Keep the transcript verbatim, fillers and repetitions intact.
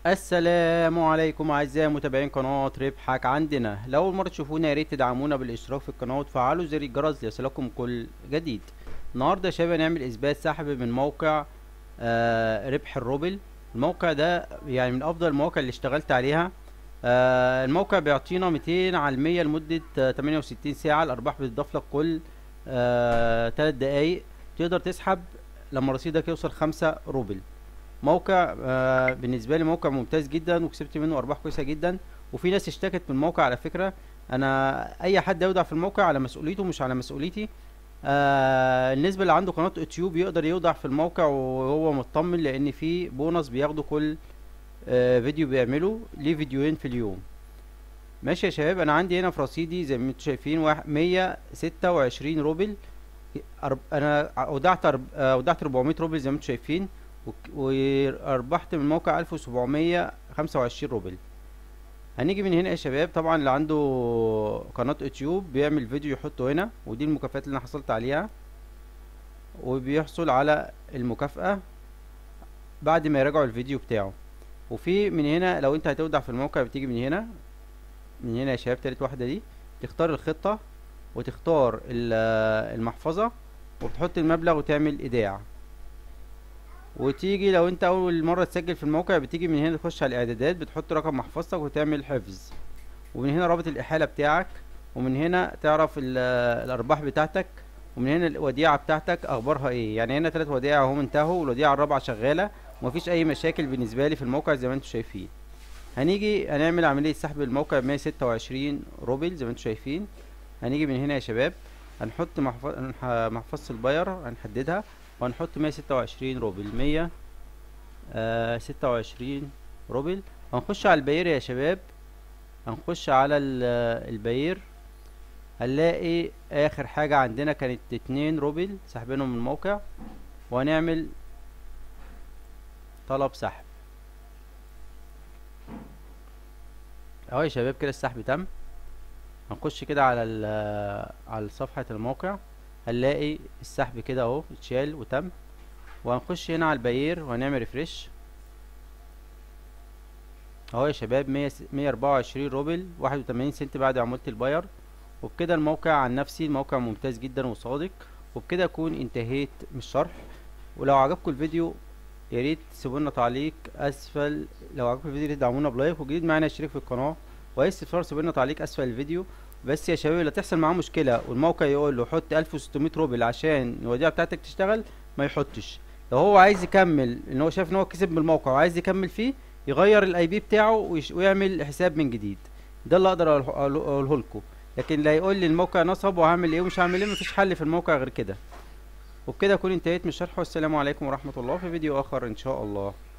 السلام عليكم اعزائي متابعين قناه ربحك. عندنا لو اول مره تشوفونا يا ريت تدعمونا بالاشتراك في القناه وتفعلوا زر الجرس ليصلكم كل جديد. النهارده يا شباب هنعمل اثبات سحب من موقع آه ربح الروبل. الموقع ده يعني من افضل المواقع اللي اشتغلت عليها. آه الموقع بيعطينا ميتين على المية لمده آه تمانية وستين ساعه. الارباح بتضاف لك كل آه تلات دقايق. تقدر تسحب لما رصيدك يوصل خمسة روبل. موقع آه بالنسبه لي موقع ممتاز جدا وكسبت منه ارباح كويسه جدا. وفي ناس اشتكت من الموقع على فكره. انا اي حد يودع في الموقع على مسؤوليته مش على مسؤوليتي. آه النسبه اللي عنده قناه يوتيوب يقدر يودع في الموقع وهو مطمن لان في بونص بياخده كل آه فيديو بيعمله ليه فيديوهين في اليوم. ماشي يا شباب، انا عندي هنا في رصيدي زي ما انتم شايفين مية ستة وعشرين روبل. أرب... انا اودعت أرب... اودعت اربعمية روبل زي ما انتم شايفين. وك- واربحت من الموقع الف وسبعمية خمسة وعشرين روبل. هنيجي من هنا يا شباب، طبعا اللي عنده قناة يوتيوب بيعمل فيديو يحطه هنا، ودي المكافآت اللي انا حصلت عليها. وبيحصل على المكافأة بعد ما يراجعوا الفيديو بتاعه. وفي من هنا لو انت هتودع في الموقع بتيجي من هنا. من هنا يا شباب تالت واحدة دي تختار الخطة وتختار ال- المحفظة وبتحط المبلغ وتعمل ايداع. وتيجي لو انت اول مرة تسجل في الموقع بتيجي من هنا تخش على الاعدادات بتحط رقم محفظتك وتعمل حفظ. ومن هنا رابط الاحالة بتاعك. ومن هنا تعرف ال- الارباح بتاعتك. ومن هنا الوديعة بتاعتك اخبارها ايه. يعني هنا تلات ودائع اهم انتهوا والوديعة الرابعة شغالة ومفيش اي مشاكل بالنسبة لي في الموقع زي ما انتم شايفين. هنيجي هنعمل عملية سحب الموقع بمية ستة وعشرين روبل زي ما انتم شايفين. هنيجي من هنا يا شباب هنحط محفظ هنح- محفظة الباير هنحددها وهنحط مية ستة وعشرين روبل. مية آه ستة وعشرين روبل. هنخش على الباير يا شباب. هنخش على ال- الباير. هنلاقي اخر حاجة عندنا كانت اتنين روبل سحبينهم من الموقع. وهنعمل طلب سحب اهو يا شباب كده السحب تم. هنخش كده على ال- على صفحة الموقع. هنلاقي السحب كده اهو اتشال وتم. وهنخش هنا على الباير وهنعمل ريفريش اهو يا شباب. مية مية اربعة وعشرين روبل واحد وتمانين سنت بعد عمولة الباير. وبكده الموقع عن نفسي الموقع ممتاز جدا وصادق. وبكده اكون انتهيت من الشرح. ولو عجبكم الفيديو يا ريت تسيبوا لنا تعليق اسفل. لو عجبكم الفيديو يا ريت تدعمونا بلايك وجديد معانا اشترك في القناه واي استفسار سيبوا لنا تعليق اسفل الفيديو. بس يا شباب لا تحصل معاه مشكله والموقع يقول له حط الف وستمية روبل عشان الوديعه بتاعتك تشتغل ما يحطش. لو هو عايز يكمل ان هو شايف ان هو كسب من الموقع وعايز يكمل فيه يغير الاي بي بتاعه ويش- ويعمل حساب من جديد. ده اللي اقدر أقوله أقوله لكم. لكن لا يقول لي الموقع نصب وهعمل ايه ومش هعمل ايه، مفيش حل في الموقع غير كده. وبكده اكون انتهيت من الشرح والسلام عليكم ورحمة الله في فيديو اخر ان شاء الله.